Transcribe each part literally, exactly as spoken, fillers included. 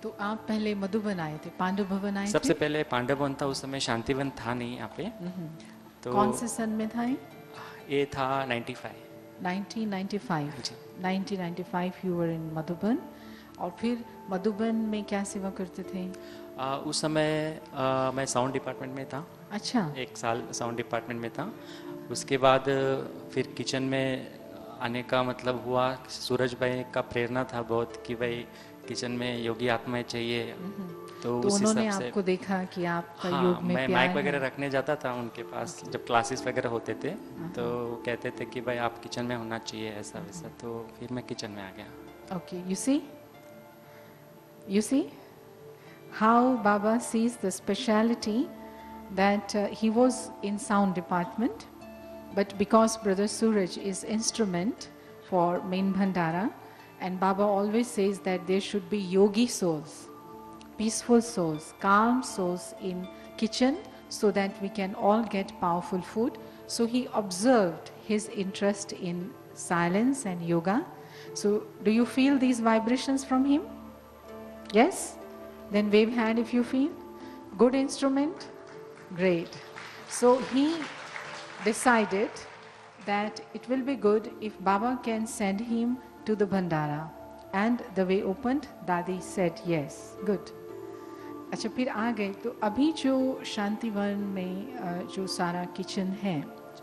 तो आप पहले मधुबन आए थे, पांडव भवन आए सबसे थे? पहले पांडव भवन था, उस समय शांतिवन था नहीं यहाँ पे। तो कौन से सन में था ये? ये था ninety five. Nineteen ninety five. जी। Nineteen ninety five you were in Madhuban. और फिर मधुबन में क्या सेवा करते थे? आ, उस समय आ, मैं साउंड डिपार्टमेंट में था। अच्छा। एक साल साउंड डिपार्टमेंट में था। उसके बाद फिर किचन में आने का मतलब हुआ, सूरज भाई का प्रेरणा था बहुत कि भाई किचन में योगी आत्माएं चाहिए। तो तो उस उन्होंने हिसाब से आपको देखा कि आपका हाँ, योग में मैं प्यार माइक है। वगैरह रखने जाता था उनके पास जब क्लासेस वगैरह होते थे। तो कहते थे कि भाई आप किचन में होना चाहिए ऐसा वैसा, तो फिर मैं किचन में आ गया। Okay, you see? You see how Baba sees the speciality that uh, he was in sound department, but because Brother Suraj is instrument for main Bhandara, and Baba always says that there should be yogi souls, peaceful souls, calm souls in kitchen so that we can all get powerful food. So he observed his interest in silence and yoga. So do you feel these vibrations from him? Yes? Then wave hand if you feel. Good instrument? Great. So he decided that it will be good if Baba can send him to the Bhandara. And the way opened, Dadi said yes. Good. अच्छा, फिर आ गए तो अभी जो शांतिवन में जो सारा kitchen है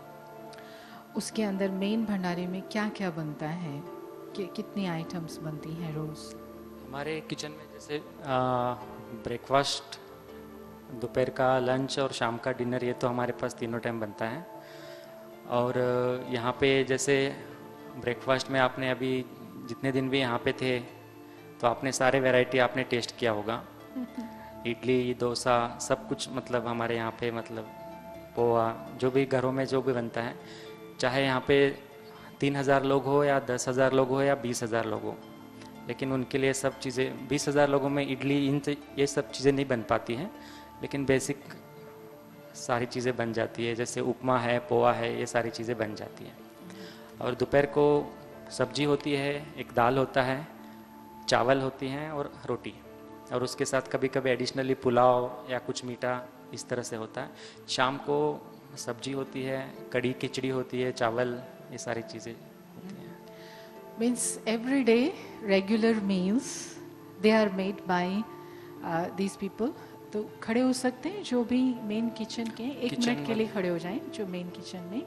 उसके अंदर मेन भंडारे में क्या क्या बनता है, कि कितनी आइटम्स बनती हैं रोज? हमारे किचन में जैसे ब्रेकफास्ट, दोपहर का लंच और शाम का डिनर, ये तो हमारे पास तीनों टाइम बनता है। और यहाँ पे जैसे ब्रेकफास्ट में आपने अभी जितने दिन भी यहाँ पे थे तो आपने सारे वैरायटी आपने टेस्ट किया होगा। इडली डोसा सब कुछ मतलब हमारे यहाँ पे मतलब पोहा जो भी घरों में जो भी बनता है, चाहे यहाँ पे तीन हज़ार लोग हो या दस हज़ार लोग हो या बीस हज़ार लोग हो, लेकिन उनके लिए सब चीज़ें, बीस हज़ार लोगों में इडली इन ये सब चीज़ें नहीं बन पाती हैं, लेकिन बेसिक सारी चीज़ें बन जाती है। जैसे उपमा है, पोहा है, ये सारी चीज़ें बन जाती हैं। और दोपहर को सब्जी होती है, एक दाल होता है, चावल होती हैं और रोटी, और उसके साथ कभी कभी एडिशनली पुलाव या कुछ मीठा इस तरह से होता है। शाम को सब्जी होती है, कड़ी खिचड़ी होती है, चावल, ये सारी चीज़ें होती हैं। Means every day regular meals they are made by uh, these people. तो खड़े हो सकते हैं जो भी मेन किचन के, एक मिनट के लिए खड़े हो जाएं जो मेन किचन में।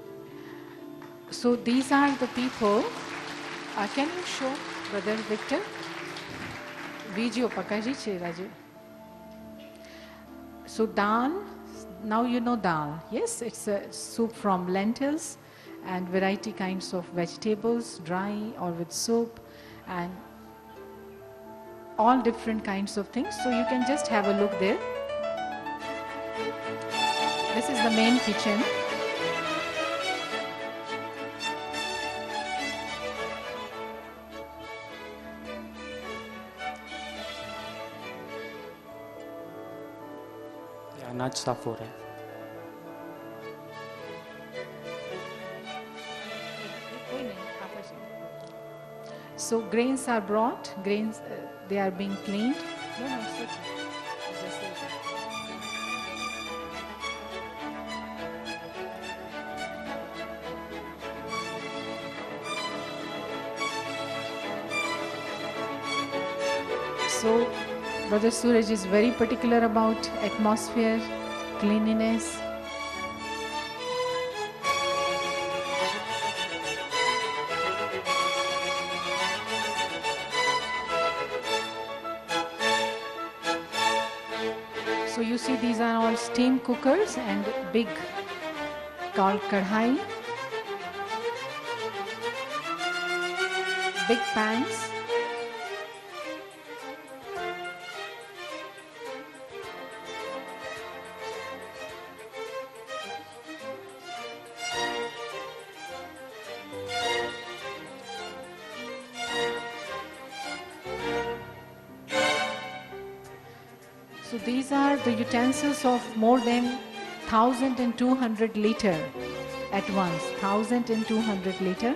So these are the people. Uh, can you show Brother Victor? Video pakaji cheraji. So dal, now you know dal. Yes, it's a soup from lentils and variety kinds of vegetables, dry or with soup, and all different kinds of things. So you can just have a look there. This is the main kitchen. अनाज साफ हो रहा है। So grains are brought, grains uh, they are being cleaned. No, no, it's okay. It's just like that. So Brother Suraj is very particular about atmosphere, cleanliness. So you see these are all steam cookers and big called kadhai, big pans. So these are the utensils of more than one thousand two hundred liter at once, one thousand two hundred liter.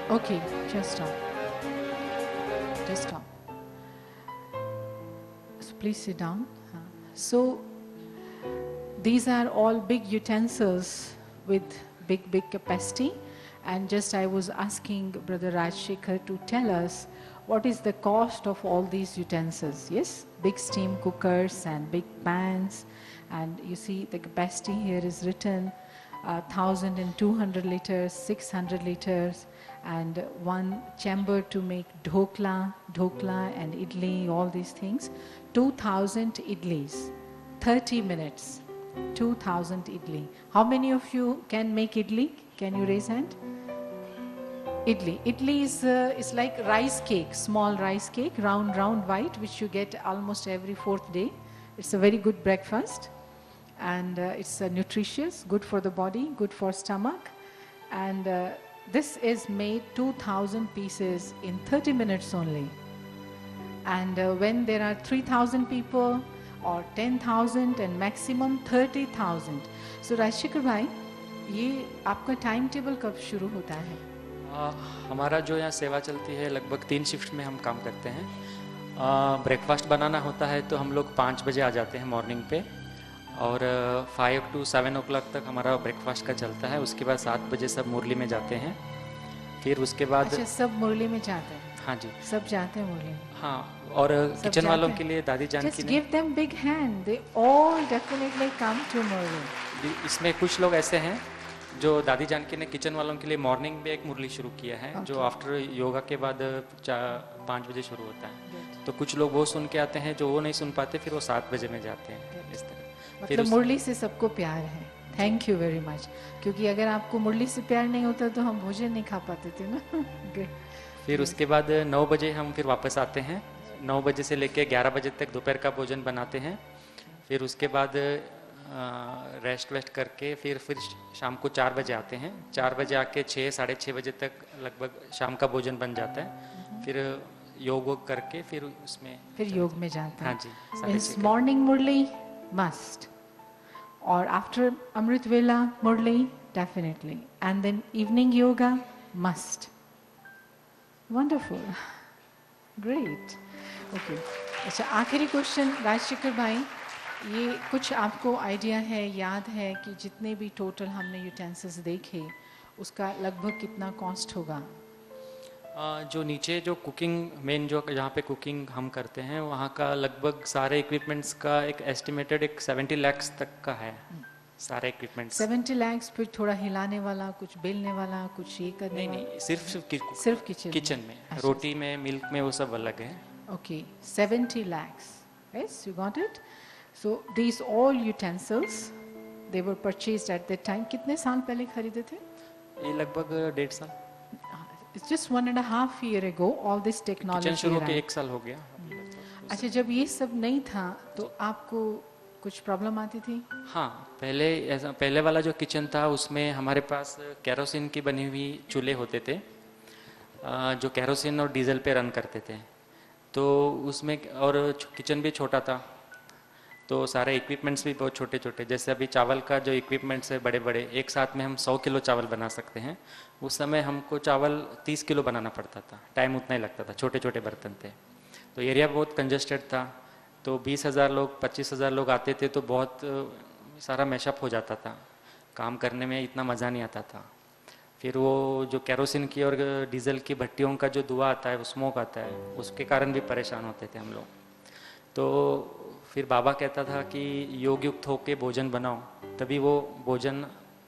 Okay, just stop. Just stop. So please sit down. Uh, So these are all big utensils with big, big capacity. And just I was asking Brother Rajshekhar to tell us what is the cost of all these utensils. Yes, big steam cookers and big pans. And you see the capacity here is written uh, one thousand two hundred liters, six hundred liters, and one chamber to make dhokla, dhokla and idli, all these things. two thousand idlis, thirty minutes, two thousand idli. How many of you can make idli? Can you raise hand? Idli. Idli is, uh, is like rice cake, small rice cake, round, round, white, which you get almost every fourth day. It's a very good breakfast, and uh, it's uh, nutritious, good for the body, good for stomach. And uh, this is made two thousand pieces in thirty minutes only. And uh, when there are three thousand people or ten thousand and maximum thirty thousand. So Rajshekhar bhai, ये आपका time table कब शुरू होता है? आ, हमारा जो यहाँ सेवा चलती है लगभग तीन शिफ्ट में हम काम करते हैं। ब्रेकफास्ट बनाना होता है तो हम लोग पाँच बजे आ जाते हैं मॉर्निंग पे, और five to seven o'clock तक हमारा ब्रेकफास्ट का चलता है। उसके बाद सात बजे सब मुरली में जाते हैं। फिर उसके बाद अच्छा, सब मुरली में जाते हैं? हाँ जी, सब जाते हैं मुरली में। हाँ, और किचन वालों के लिए दादी जान Just की give them big hand. They all definitely come to मुरली। ने- इसमें कुछ लोग ऐसे हैं जो दादी जानकी ने किचन वालों के लिए मॉर्निंग में एक मुरली शुरू किया है, जो आफ्टर योगा के बाद चार पाँच बजे शुरू होता है। तो कुछ लोग वो सुन के आते हैं, जो वो नहीं सुन पाते फिर वो सात बजे में जाते हैं। इस तरह फिर मतलब मुरली से सबको प्यार है। थैंक यू वेरी मच, क्योंकि अगर आपको मुरली से प्यार नहीं होता तो हम भोजन नहीं खा पाते थे ना। Good. फिर उसके बाद नौ बजे हम फिर वापस आते हैं। नौ बजे से लेके ग्यारह बजे तक दोपहर का भोजन बनाते हैं। फिर उसके बाद रेस्ट वेस्ट करके फिर फिर शाम को चार बजे आते हैं। चार बजे आके छः साढ़े छः बजे तक लगभग शाम का भोजन बन जाता है। फिर योग वोग करके फिर उसमें फिर योग में जाते हैं। हाँ जी, साढ़े मीन्स छः मॉर्निंग मुरली मस्ट, और after amrit vela murli definitely, and then evening yoga must. Wonderful, great. Okay, अच्छा आखिरी क्वेश्चन राजशेखर भाई, ये कुछ आपको आइडिया है, याद है कि जितने भी टोटल हमने यूटेंसिल्स देखे उसका लगभग कितना कॉस्ट होगा? आ, जो नीचे जो कुकिंग मेन जो जहाँ पे कुकिंग हम करते हैं वहाँ का लगभग सारे इक्विपमेंट्स का एक एस्टिमेटेड एक सेवेंटी लैक्स तक का है। सारे इक्विपमेंट्स सेवेंटी लैक्स, फिर थोड़ा हिलाने वाला, कुछ बेलने वाला, कुछ ये करने नहीं वाला? नहीं, सिर्फ कि, सिर्फ किचन किचन में, अच्छा। रोटी में, मिल्क में, वो सब अलग है। Okay, seventy lakhs. Yes, you got it. So these all utensils, they were purchased at that time. कितने साल पहले खरीदे थे? ये लगभग डेढ़ साल, It's just one and a half year ago. All this technology kitchen शुरू के arrived. एक साल हो गया। अच्छा, जब ये सब नहीं था तो आपको कुछ प्रॉब्लम आती थी? हाँ, पहले ऐसा पहले वाला जो किचन था उसमें हमारे पास कैरोसिन की बनी हुई चूल्हे होते थे, आ, जो कैरोसिन और डीजल पे रन करते थे। तो उसमें और किचन भी छोटा था, तो सारे इक्विपमेंट्स भी बहुत छोटे छोटे। जैसे अभी चावल का जो इक्विपमेंट्स है बड़े बड़े, एक साथ में हम सौ किलो चावल बना सकते हैं। उस समय हमको चावल तीस किलो बनाना पड़ता था, टाइम उतना ही लगता था, छोटे छोटे बर्तन थे। तो एरिया बहुत कंजस्टेड था, तो बीस हज़ार लोग पच्चीस हज़ार लोग आते थे तो बहुत सारा मैशअप हो जाता था, काम करने में इतना मज़ा नहीं आता था। फिर वो जो कैरोसिन की और डीजल की भट्टियों का जो धुआं आता है, वो स्मोक आता है, उसके कारण भी परेशान होते थे हम लोग। तो फिर बाबा कहता था कि योग युक्त होके भोजन बनाओ, तभी वो भोजन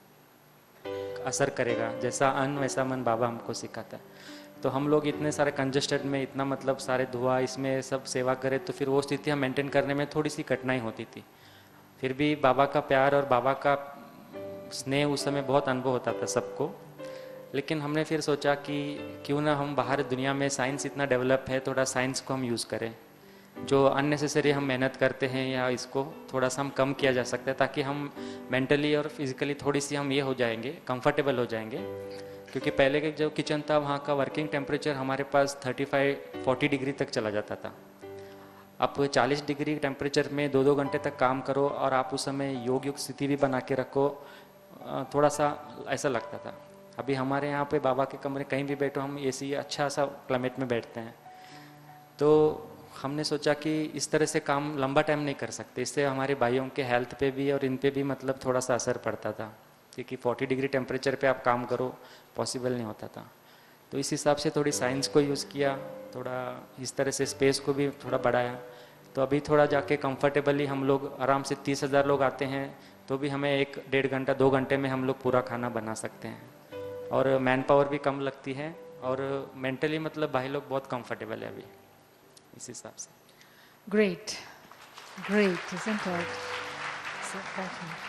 असर करेगा, जैसा अन्न वैसा मन, बाबा हमको सिखाता है। तो हम लोग इतने सारे कंजस्टेड में, इतना मतलब सारे धुआं इसमें सब सेवा करें, तो फिर वो स्थिति हम मेंटेन करने में थोड़ी सी कठिनाई होती थी। फिर भी बाबा का प्यार और बाबा का स्नेह उस समय बहुत अनुभव होता था सबको। लेकिन हमने फिर सोचा कि क्यों ना हम बाहर दुनिया में, साइंस इतना डेवलप है, थोड़ा साइंस को हम यूज़ करें। जो अननेसेसरी हम मेहनत करते हैं या इसको थोड़ा सा हम कम किया जा सकता है, ताकि हम मेंटली और फिजिकली थोड़ी सी हम ये हो जाएंगे, कंफर्टेबल हो जाएंगे। क्योंकि पहले के जो किचन था वहाँ का वर्किंग टेम्परेचर हमारे पास थर्टी फाइव फोर्टी डिग्री तक चला जाता था। आप चालीस डिग्री टेम्परेचर में दो दो घंटे तक काम करो और आप उस समय योग युक्त स्थिति भी बना के रखो, थोड़ा सा ऐसा लगता था। अभी हमारे यहाँ पे बाबा के कमरे कहीं भी बैठो, हम एसी अच्छा सा क्लाइमेट में बैठते हैं। तो हमने सोचा कि इस तरह से काम लंबा टाइम नहीं कर सकते, इससे हमारे भाइयों के हेल्थ पे भी और इन पे भी मतलब थोड़ा सा असर पड़ता था, क्योंकि चालीस डिग्री टेम्परेचर पे आप काम करो पॉसिबल नहीं होता था। तो इस हिसाब से थोड़ी साइंस को यूज़ किया, थोड़ा इस तरह से स्पेस को भी थोड़ा बढ़ाया। तो अभी थोड़ा जाके कंफर्टेबली हम लोग आराम से तीस हज़ार लोग आते हैं तो भी हमें एक डेढ़ घंटा दो घंटे में हम लोग पूरा खाना बना सकते हैं, और मैन पावर भी कम लगती है, और मेंटली मतलब भाई लोग बहुत कंफर्टेबल है अभी इस हिसाब से। Great, great, isn't it? So important.